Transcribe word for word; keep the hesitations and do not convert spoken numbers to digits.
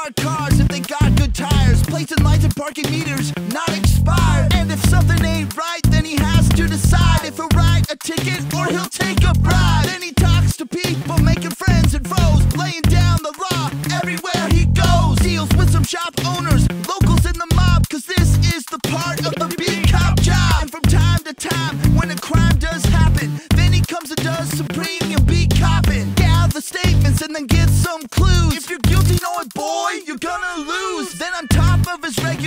smart cars if they got good tires, placing lights and parking meters, not expired. And if something ain't right, then he has to decide if he'll write a ticket or he'll take a bribe. Then he talks to people, making friends and foes, laying down the law everywhere he goes. Deals with some shop owners, locals in the mob, cause this is the part of the beat cop job. And from time to time, when a crime does happen, then he comes and does some premium beat copping. Gather statements and then get some clues. If you're guilty, know it, boy, you're gonna lose. Then on top of his regular